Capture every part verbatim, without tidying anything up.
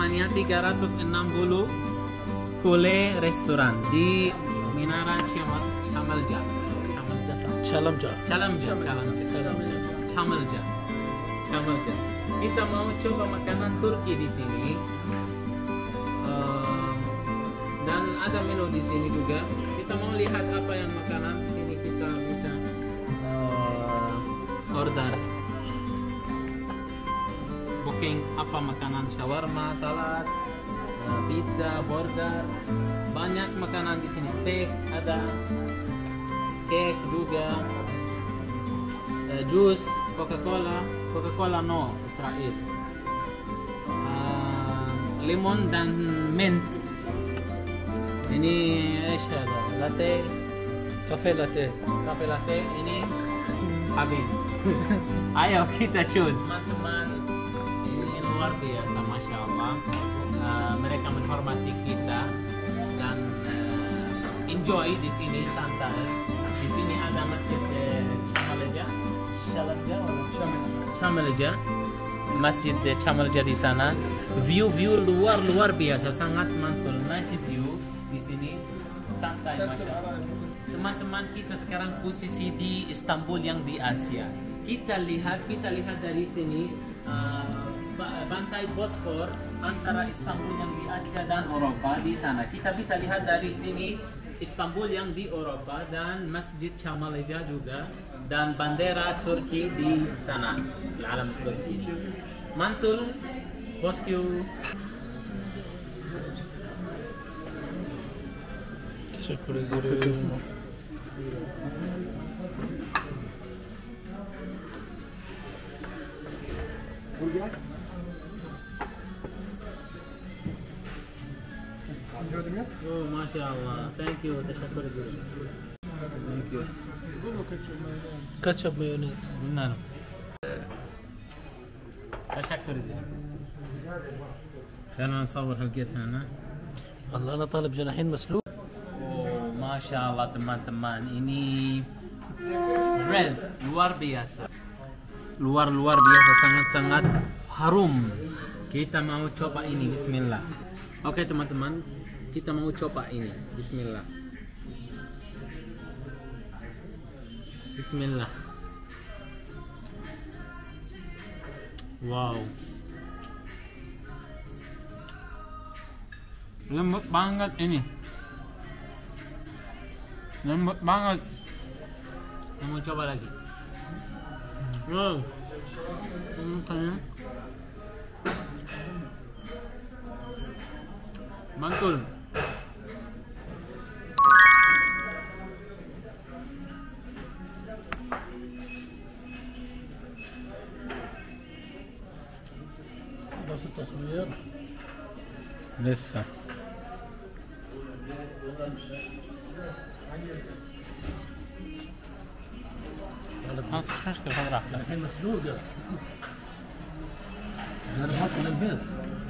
namanya tiga ratus enam puluh Kule Restoran di Menara Chamalja. Chalamja. Chalamja. Chamalja. Chamalja. Kita mau coba makanan Turki di sini. Uh, dan ada menu di sini juga. Kita mau lihat apa yang makanan di sini kita bisa uh, order. Booking apa makanan, shawarma, salad, uh, pizza, burger, banyak makanan di sini, steak ada, cake juga, uh, jus, Coca-Cola, Coca-Cola no, Israel, uh, lemon dan mint. Ini apa? Latte, Cafe latte. cafe latte. Ini habis. Ayo kita choose. Teman-teman, ini luar biasa, masya Allah. Uh, mereka menghormati kita dan uh, enjoy di sini, santai. Di sini ada masjid uh, Chamalja, Chamalja, Chamalja, masjid Chamalja di sana. View view luar luar biasa, sangat mantul, nice view di sini, santai, masya Allah. Teman-teman, kita sekarang posisi di Istanbul yang di Asia. Kita lihat, bisa lihat dari sini uh, bantai Bosfor antara Istanbul yang di Asia dan Eropa di sana. Kita bisa lihat dari sini Istanbul yang di Eropa dan Masjid Chamalja juga dan bendera Turki di sana, alam Turki. Mantul, bosku. Teşekkür ederim. Burger. Enjoyed it? Oh, masya Allah. Thank you. Teşekkür ederim. Thank you. Ketchup mayonnaise. Benar. تشكر خلينا نصور هالقيت هنا. والله انا طالب جناحين مسلوق. Oh, masya Allah teman-teman, ini grill luar biasa, luar luar biasa, sangat-sangat harum. Kita mau coba ini, Bismillah. Oke teman-teman, kita mau coba ini, Bismillah. Bismillah. Wow, lembut banget ini, lembut banget. Saya mau coba lagi. Wow, hmm, mantul. بس التصوير لسه خلاص مش مشكلة، خذ راحتك. الحين مسلوقة. انا بحط من البس.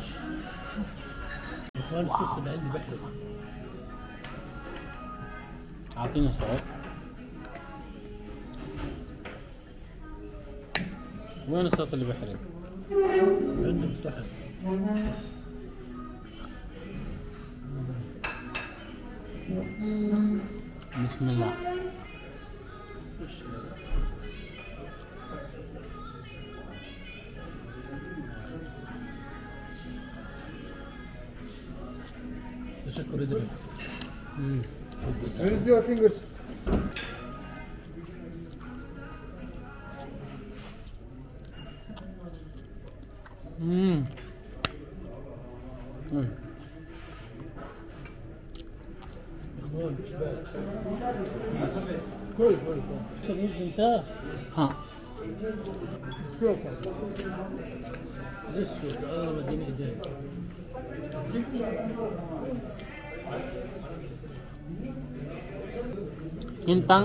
اخوان الصوص اللي عندي بحرق. اعطيني صوص. وين الصوص اللي بحرق؟ عندي مستحيل. بسم الله. تشكر ادري. Where's your fingers? امم كل كل كل الرز انتهى. ها ليش شو انا بديني ايدين. Kintang.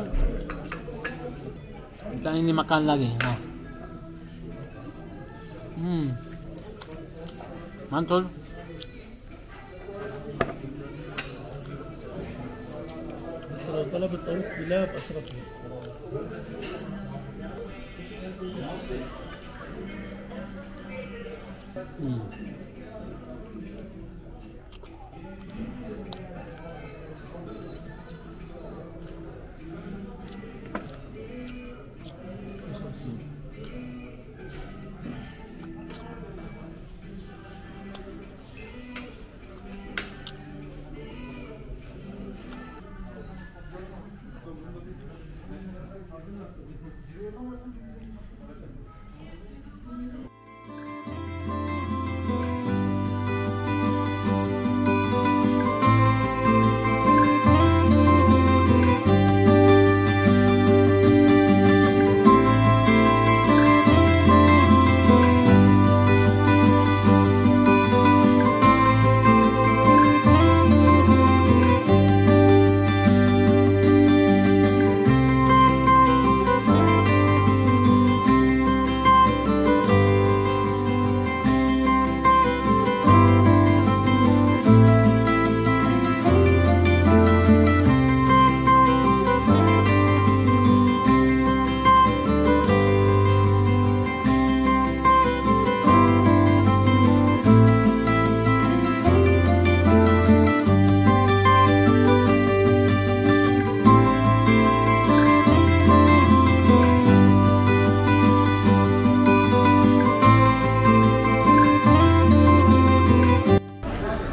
Kintang ini makan lagi. Nah. Hmm. Mantul. بس لو طلب الطريق بلاب اشرف لي. Hmm.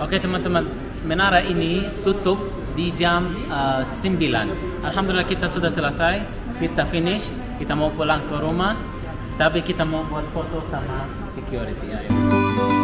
Oke teman-teman, menara ini tutup di jam uh, sembilan. Alhamdulillah kita sudah selesai, kita finish, kita mau pulang ke rumah, tapi kita mau buat foto sama security. Ayo.